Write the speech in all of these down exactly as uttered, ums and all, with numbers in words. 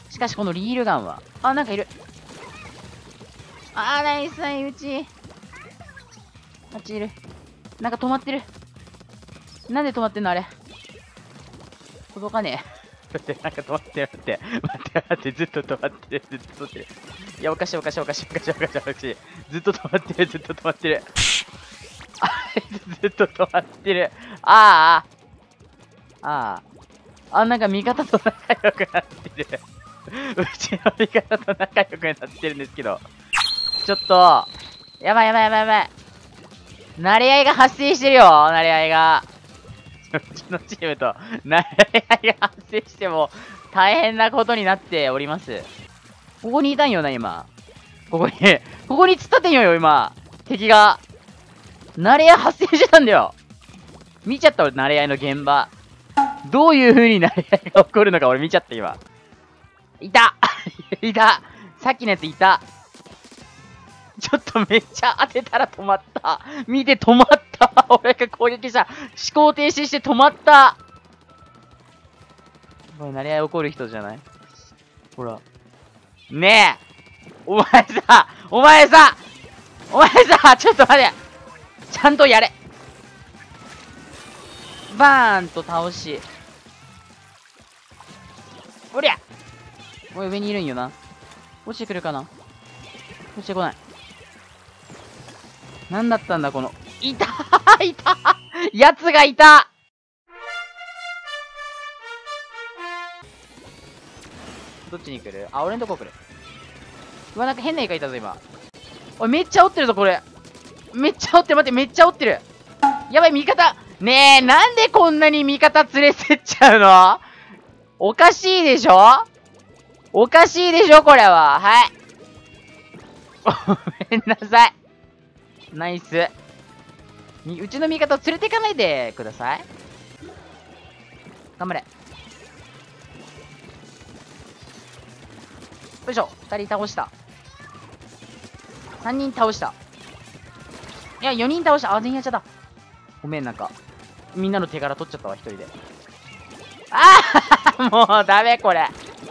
しかしこのリールガンは、あ、なんかいる。あー、ナイスナイス、うち。あっちいる。なんか止まってる。なんで止まってんのあれ。届かねえ。待って、なんか止まってる。待って、待って、待って、ずっと止まってる。ずっと止まってる。いや、おかしいおかしいおかしいおかしいおかしいおかしい。ずっと止まってる、ずっと止まってる。あずっと止まってる。ああ。ああ。あ、なんか味方と仲良くなってる。うちの味方と仲良くなってるんですけど。ちょっと、やばいやばいやばいやばい。慣れ合いが発生してるよ、慣れ合いが。うちのチームと慣れ合いが発生しても大変なことになっております。ここにいたんよな、今。ここに、ここに突っ立てんよよ、今。敵が。慣れ合い発生してたんだよ。見ちゃった俺、慣れ合いの現場。どういう風に慣れ合いが起こるのか俺見ちゃった、今。いたいたさっきのやついた。ちょっとめっちゃ当てたら止まった。見て止まった俺が攻撃した。思考停止して止まった。これ、慣れ合い起こる人じゃない？ほら。ねえお前さお前さお前さちょっと待てちゃんとやれバーンと倒し。おりゃおい、上にいるんよな。落ちてくるかな？落ちてこない。なんだったんだ、この。いたーいたーやつがいた。どっちに来る？あ、俺のとこ来る。うわ、なんか変な絵描いたぞ、今。おい、めっちゃ折ってるぞ、これ。めっちゃ折ってる、待って、めっちゃ折ってる。やばい、味方。ねえ、なんでこんなに味方連れてっちゃうの？おかしいでしょ？おかしいでしょ、これは。はい。ごめんなさい。ナイス。うちの味方を連れていかないでください。頑張れ。よいしょ。ふたり倒した。さんにん倒した。いや、よにん倒した。あ、全員やっちゃった。ごめん、なんか。みんなの手柄取っちゃったわ、一人で。ああもうダメ、これ。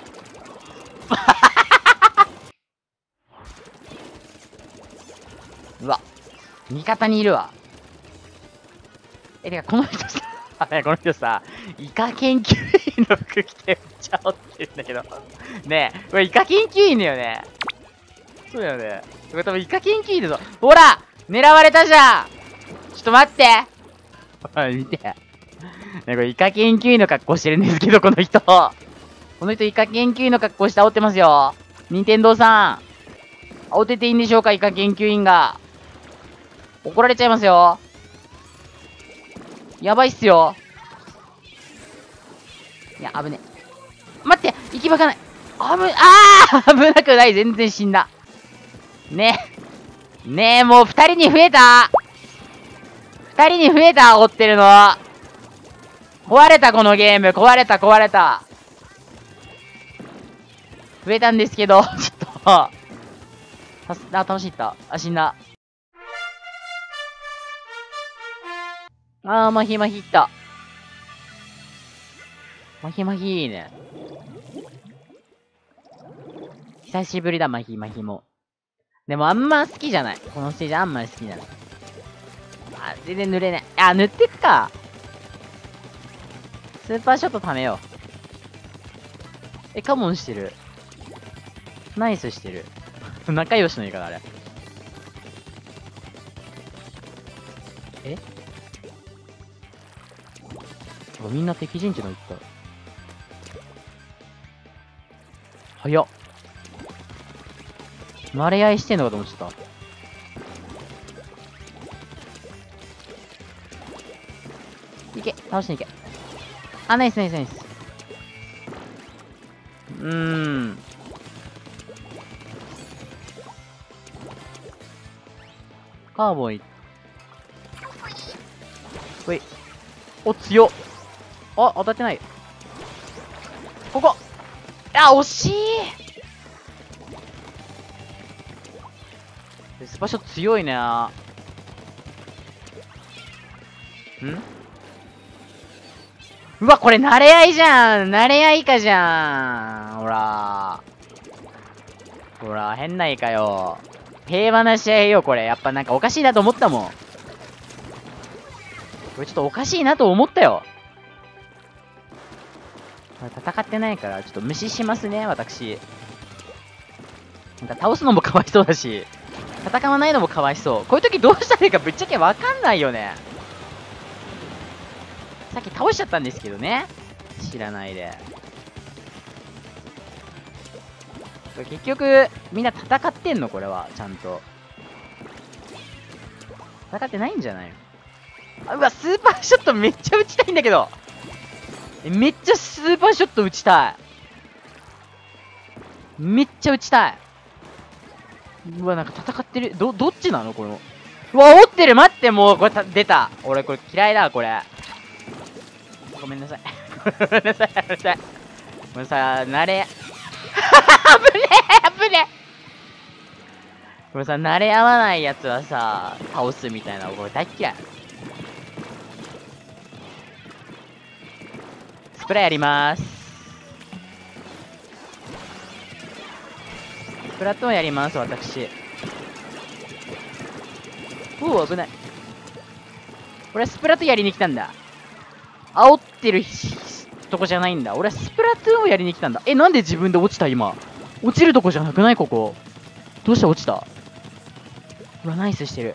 うわ。味方にいるわ。え、てか、この人さ、ね、この人さ、イカ研究員の服着てめっちゃ折ってるんだけど。ねえ、これイカ研究員だよね。そうだよね。これ多分イカ研究員だぞ。ほら狙われたじゃん。ちょっと待って。ほら、見て。ねこれイカ研究員の格好してるんですけど、この人。この人イカ研究員の格好して煽ってますよ。任天堂さん。煽ってていいんでしょうか、イカ研究員が。怒られちゃいますよ。やばいっすよ。いや、危ねえ。待って行き場がない。あぶ、あー危なくない。全然死んだ。ねえ。ねえ、もう二人に増えた二人に増えた追ってるの。壊れた、このゲーム。壊れた、壊れた。増えたんですけど、ちょっと。あ、楽しいった。あ、死んだ。あー、マヒマヒいった。マヒマヒいいね。久しぶりだ、マヒマヒも。でもあんま好きじゃない。このステージあんまり好きじゃない。あ、全然塗れない。あ、塗ってくか。スーパーショット貯めよう。え、カモンしてる。ナイスしてる。仲良しの言い方あれ。えみんな敵陣地の行った。早っ。慣れ合いしてんのかと思っちゃった。いけ、倒しに行け。あ、ナイスナイスナイス。うーん。カーボンい。ほい。お、強っ。あ、当たってない。ここ。あ、惜しい。スパショ強いね。んうわ、これ慣れ合いじゃん。慣れ合いかじゃん。ほら。ほら、変なイカよ。平和な試合よ、これ。やっぱなんかおかしいなと思ったもん。これちょっとおかしいなと思ったよ。戦ってないから、ちょっと無視しますね、私。なんか倒すのもかわいそうだし、戦わないのもかわいそう。こういう時どうしたらいいかぶっちゃけわかんないよね。さっき倒しちゃったんですけどね。知らないで。結局、みんな戦ってんのこれは、ちゃんと。戦ってないんじゃないの？うわ、スーパーショットめっちゃ打ちたいんだけど。めっちゃスーパーショット打ちたい。めっちゃ打ちたい。うわ、なんか戦ってる。ど、どっちなのこの。うわ、折ってる。待って、もう、これた、出た。俺、これ嫌いだ、これ。ごめんなさい。ごめんなさい、ごめんなさい。もうさ、慣れ。危ねえ危ねえこれさ、慣れ合わないやつはさ、倒すみたいな、これ大嫌い。スプレーやりまーす。スプラトゥーンやります、私。おお、危ない。俺はスプラトゥーンやりに来たんだ。煽ってるとこじゃないんだ。俺はスプラトゥーンをやりに来たんだ。え、なんで自分で落ちた今。落ちるとこじゃなくないここ。どうして落ちた？うわ、ナイスしてる。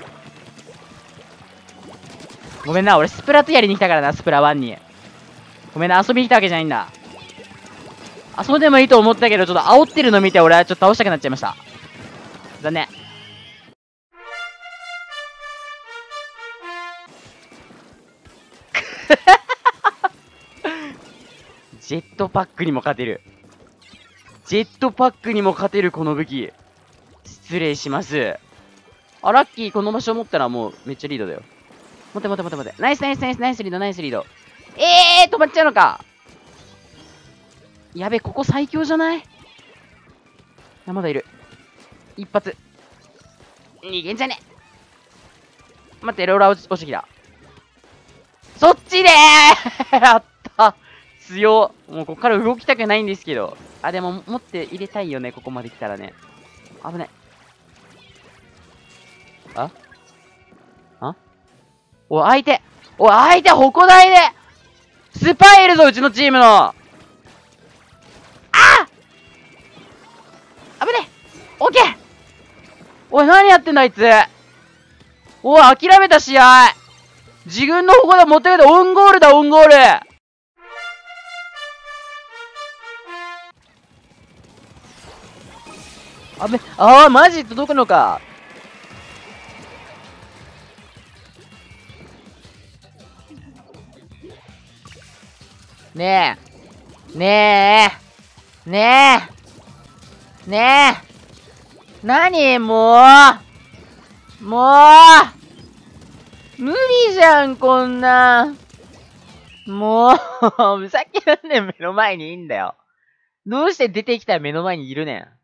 ごめんな、俺スプラトゥーンやりに来たからな、スプラワンに。ごめんな、遊びに来たわけじゃないんだ。遊んでもいいと思ったけど、ちょっと煽ってるの見て俺はちょっと倒したくなっちゃいました。残念。ジェットパックにも勝てる。ジェットパックにも勝てるこの武器。失礼します。あ、ラッキー、この場所持ったらもうめっちゃリードだよ。待て待て待て待て。ナイスナイスナイスナイスリードナイスリード。えー、止まっちゃうのか。やべ、ここ最強じゃない？あ、まだいる。一発。逃げんじゃね。待って、ローラー落ち落ちてきた。そっちでーやった強。もうこっから動きたくないんですけど。あ、でも持って入れたいよね、ここまで来たらね。危ない。ああおい、相手おい、相手、矛台でスパイいるぞ、うちのチームの。あ危ねえ。オッケー。おい、何やってんだ、あいつ。おい、諦めた試合。自分の矛台持ってくれてオウンゴールだ、オウンゴール。あべ、ああ、マジ届くのか。ねえ。ねえ。ねえ。ねえ。なにもう。もう。無理じゃん、こんな。もう、さっきなんで目の前にいんだよ。どうして出てきたら目の前にいるねん。